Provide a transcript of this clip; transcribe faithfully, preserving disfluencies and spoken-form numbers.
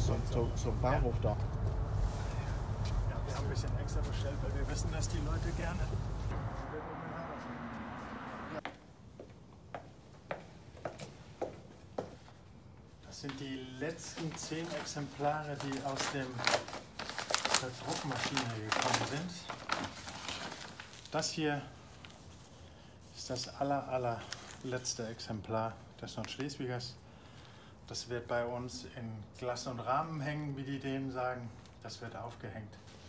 zum, zum, zum Bahnhof da. Ja, wir haben ein bisschen extra bestellt, weil wir wissen, dass die Leute gerne. Das sind die letzten zehn Exemplare, die aus dem, der Druckmaschine gekommen sind. Das hier ist das aller, allerletzte Exemplar des Nordschleswigers. Das wird bei uns in Glas und Rahmen hängen, wie die Dänen sagen. Das wird aufgehängt.